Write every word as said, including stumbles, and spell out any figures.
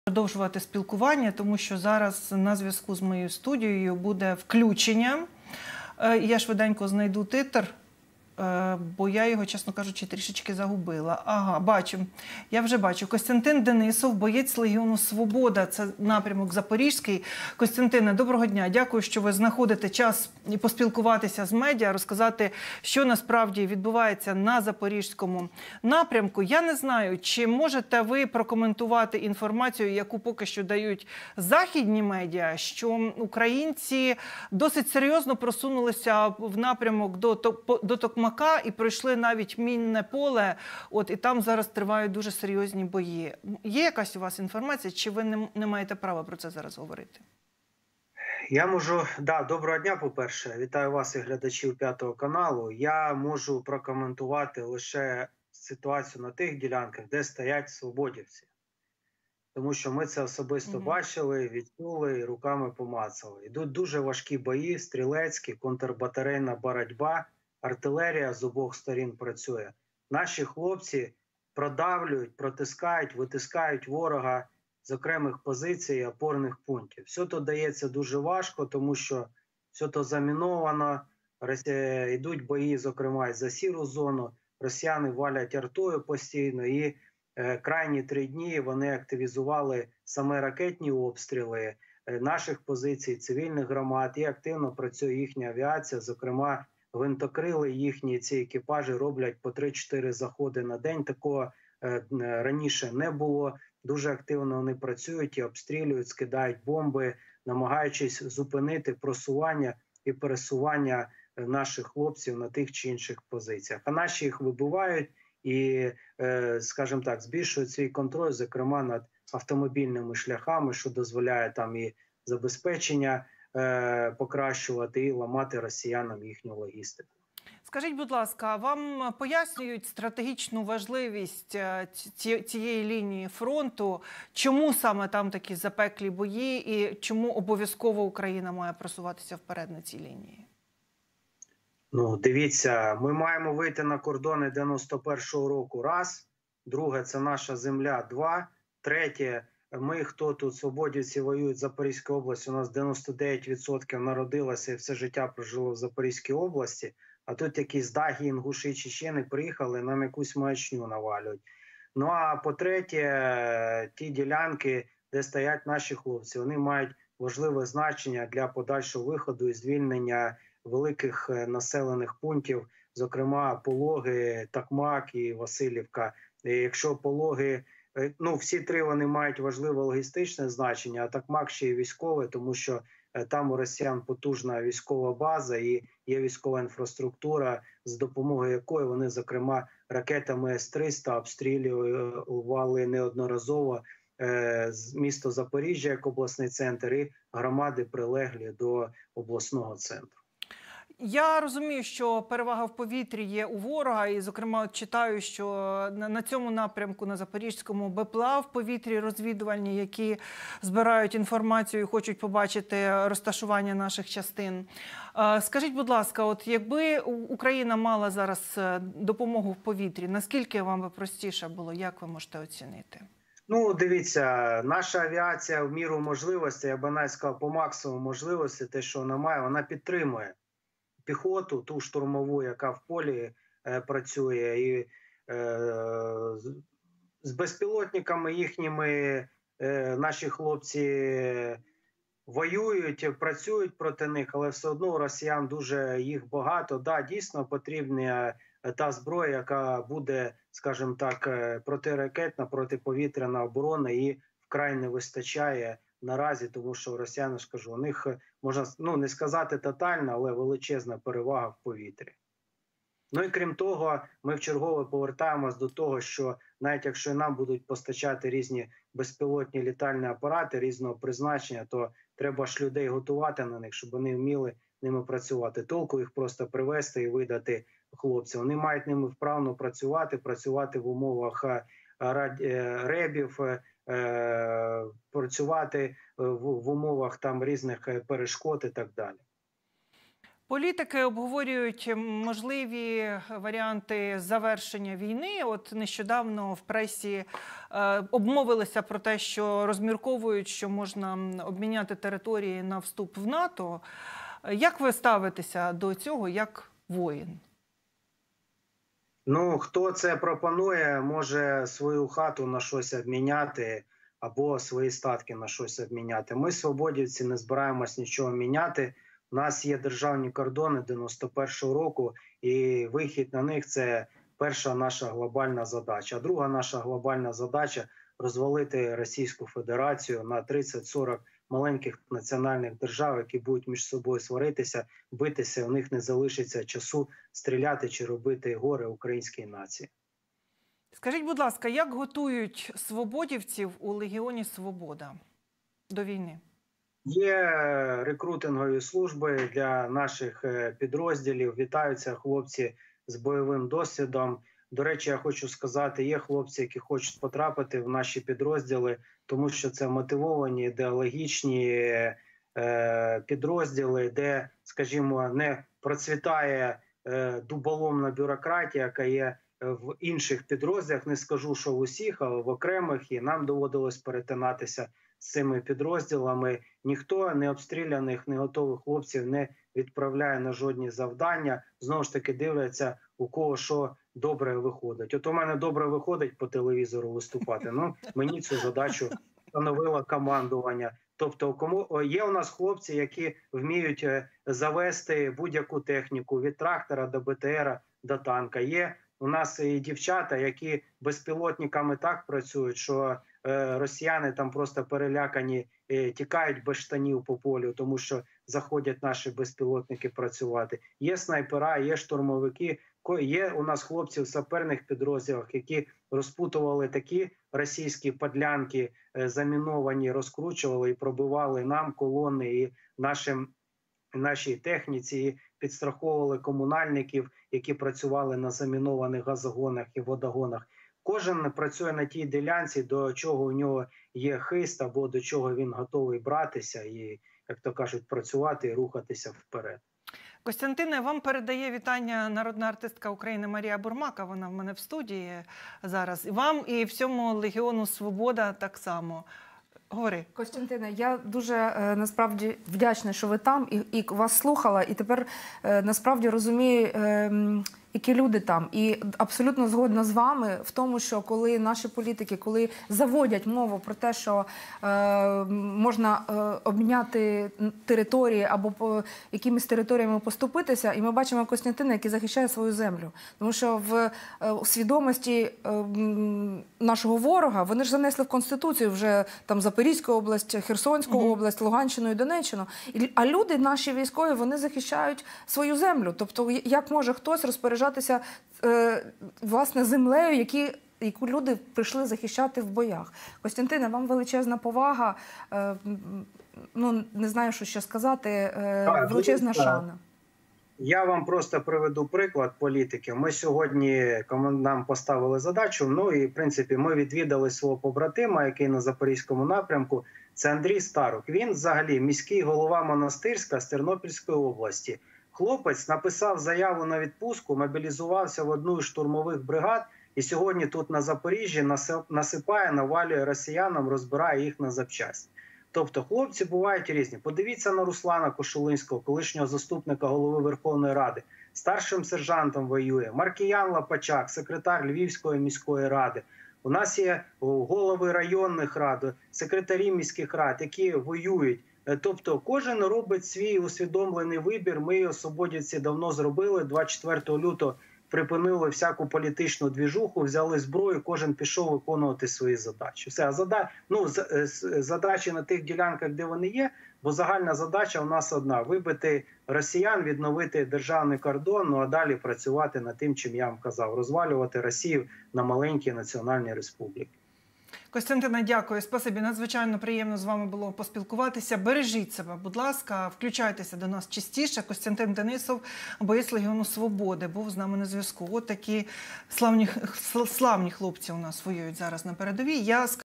Продовжувати спілкування, тому що зараз на зв'язку з моєю студією буде включення. Я швиденько знайду титр, бо я його, чесно кажучи, трішечки загубила. Ага, бачу. Я вже бачу. Костянтин Денисов, боєць Легіону Свобода. Це напрямок Запорізький. Костянтине, доброго дня. Дякую, що ви знаходите час і поспілкуватися з медіа, розказати, що насправді відбувається на Запорізькому напрямку. Я не знаю, чи можете ви прокоментувати інформацію, яку поки що дають західні медіа, що українці досить серйозно просунулися в напрямок до, до Токмака і пройшли навіть мінне поле, от, і там зараз тривають дуже серйозні бої. Є якась у вас інформація, чи ви не, не маєте права про це зараз говорити? Я можу, да, доброго дня, по-перше, вітаю вас і глядачів П'ятого каналу. Я можу прокоментувати лише ситуацію на тих ділянках, де стоять свободівці. Тому що ми це особисто mm-hmm. бачили, відчули і руками помацали. Йдуть дуже важкі бої, стрілецькі, контрбатарейна боротьба, артилерія з обох сторін працює. Наші хлопці продавлюють, протискають, витискають ворога з окремих позицій і опорних пунктів. Все то дається дуже важко, тому що все то заміновано, йдуть бої, зокрема, і за сіру зону, росіяни валять артою постійно, і е, крайні три дні вони активізували саме ракетні обстріли е, наших позицій, цивільних громад, і активно працює їхня авіація, зокрема, гвинтокрили їхні, ці екіпажі роблять по три-чотири заходи на день. Такого е, раніше не було. Дуже активно вони працюють і обстрілюють, скидають бомби, намагаючись зупинити просування і пересування наших хлопців на тих чи інших позиціях. А наші їх вибивають і, е, скажімо так, збільшують свій контроль, зокрема над автомобільними шляхами, що дозволяє там і забезпечення е, покращувати і ламати росіянам їхню логістику. Скажіть, будь ласка, вам пояснюють стратегічну важливість цієї лінії фронту? Чому саме там такі запеклі бої і чому обов'язково Україна має просуватися вперед на цій лінії? Ну, дивіться, ми маємо вийти на кордони дев'яносто першого року, раз. Друге, це наша земля, два. Третє, ми, хто тут, свободівці, воюють в Запорізькій області, у нас дев'яносто дев'ять відсотків народилося і все життя прожило в Запорізькій області. А тут якісь дагі, інгуші, чечени приїхали, нам якусь маячню навалюють. Ну а по-третє, ті ділянки, де стоять наші хлопці, вони мають важливе значення для подальшого виходу і звільнення великих населених пунктів, зокрема Пологи, Токмак і Василівка. І якщо Пологи, ну всі три вони мають важливе логістичне значення, а Токмак ще й військове, тому що там у росіян потужна військова база і є військова інфраструктура, з допомогою якої вони, зокрема, ракетами С триста обстрілювали неодноразово е, місто Запоріжжя як обласний центр і громади, прилеглі до обласного центру. Я розумію, що перевага в повітрі є у ворога, і, зокрема, от читаю, що на цьому напрямку, на Запорізькому, БПЛА в повітрі розвідувальні, які збирають інформацію і хочуть побачити розташування наших частин. Скажіть, будь ласка, от якби Україна мала зараз допомогу в повітрі, наскільки вам би простіше було, як ви можете оцінити? Ну, дивіться, наша авіація в міру можливості, я б навіть сказав, по максимуму можливості, те, що вона має, вона підтримує піхоту, ту штурмову, яка в полі е, працює, і е, з безпілотниками їхніми е, наші хлопці воюють, працюють проти них, але все одно у росіян дуже їх багато. Да, дійсно потрібна та зброя, яка буде, скажімо так, протиракетна, протиповітряна оборона, і вкрай не вистачає наразі, тому що росіяни, ж кажу, у них, можна ну, не сказати тотальна, але величезна перевага в повітрі. Ну і крім того, ми вчергове повертаємось до того, що навіть якщо нам будуть постачати різні безпілотні літальні апарати різного призначення, то треба ж людей готувати на них, щоб вони вміли ними працювати. Толку їх просто привезти і видати хлопцям. Вони мають ними вправно працювати, працювати в умовах ребів, працювати в умовах там різних перешкод і так далі. Політики обговорюють можливі варіанти завершення війни. От нещодавно в пресі е, обмовилися про те, що розмірковують, що можна обміняти території на вступ в НАТО. Як ви ставитеся до цього як воїн? Ну, хто це пропонує, може свою хату на щось обміняти або свої статки на щось обміняти. Ми, свободівці, не збираємось нічого міняти. У нас є державні кордони дев'яносто першого року, і вихід на них – це перша наша глобальна задача. А друга наша глобальна задача – розвалити Російську Федерацію на тридцять-сорок маленьких національних держав, які будуть між собою сваритися, битися, у них не залишиться часу стріляти чи робити горе українській нації. Скажіть, будь ласка, як готують свободівців у Легіоні Свобода до війни? Є рекрутингові служби для наших підрозділів, вітаються хлопці з бойовим досвідом. До речі, я хочу сказати, є хлопці, які хочуть потрапити в наші підрозділи, тому що це мотивовані, ідеологічні е, підрозділи, де, скажімо, не процвітає е, дуболомна бюрократія, яка є в інших підрозділах. Не скажу, що в усіх, але в окремих, і нам доводилось перетинатися з цими підрозділами. Ніхто не обстріляних, не готових хлопців не відправляє на жодні завдання. Знову ж таки дивляться, у кого що добре виходить. От у мене добре виходить по телевізору виступати. Ну, мені цю задачу встановило командування. Тобто, кому є у нас хлопці, які вміють завести будь-яку техніку від трактора до Б Т Р до танка. Є у нас і дівчата, які безпілотниками так працюють, що е, росіяни там просто перелякані, е, тікають без штанів по полю, тому що заходять наші безпілотники працювати. Є снайпера, є штурмовики, є у нас хлопці в саперних підрозділах, які розпутували такі російські подлянки, е, заміновані, розкручували і пробивали нам колони і нашим нашій техніці, і підстраховували комунальників, які працювали на замінованих газогонах і водогонах. Кожен працює на тій ділянці, до чого у нього є хист, або до чого він готовий братися і, як то кажуть, працювати і рухатися вперед. Костянтине, вам передає вітання народна артистка України Марія Бурмака, вона в мене в студії зараз. І вам, і всьому Легіону Свобода так само. Говори. Костянтине, я дуже е, насправді вдячна, що ви там, і, і вас слухала, і тепер е, насправді розумію, е, які люди там. І абсолютно згодна з вами в тому, що коли наші політики, коли заводять мову про те, що е, можна е, обміняти території або по якимись територіями поступитися, і ми бачимо Костянтина, який захищає свою землю. Тому що в е, свідомості е, нашого ворога, вони ж занесли в Конституцію вже там Запорізьку область, Херсонську mm-hmm. область, Луганщину і Донеччину. І, а люди, наші військові, вони захищають свою землю. Тобто, як може хтось розпоряджатися Е, власне, землею, які, яку люди прийшли захищати в боях. Костянтине, вам величезна повага, е, ну, не знаю, що ще сказати, е, так, величезна так. шана. Я вам просто приведу приклад політики. Ми сьогодні, нам поставили задачу, ну і, в принципі, ми відвідали свого побратима, який на Запорізькому напрямку, це Андрій Старук. Він, взагалі, міський голова Монастирська з Тернопільської області. Хлопець написав заяву на відпустку, мобілізувався в одну із штурмових бригад і сьогодні тут на Запоріжжі насипає, навалює росіянам, розбирає їх на запчасті. Тобто хлопці бувають різні. Подивіться на Руслана Кошулинського, колишнього заступника голови Верховної Ради. Старшим сержантом воює. Маркіян Лапачак, секретар Львівської міської ради. У нас є голови районних рад, секретарі міських рад, які воюють. Тобто кожен робить свій усвідомлений вибір. Ми його, свободівці, давно зробили. двадцять четвертого лютого припинили всяку політичну двіжуху, взяли зброю, кожен пішов виконувати свої задачі. Все, а зада... ну, задачі на тих ділянках, де вони є, бо загальна задача у нас одна – вибити росіян, відновити державний кордон, ну а далі працювати над тим, чим я вам казав, розвалювати Росію на маленькі національні республіки. Костянтина, дякую. Спасибі. Надзвичайно приємно з вами було поспілкуватися. Бережіть себе, будь ласка, включайтеся до нас частіше. Костянтин Денисов, боєць Легіону Свободи, був з нами на зв'язку. От такі славні, славні хлопці у нас воюють зараз на передовій. Я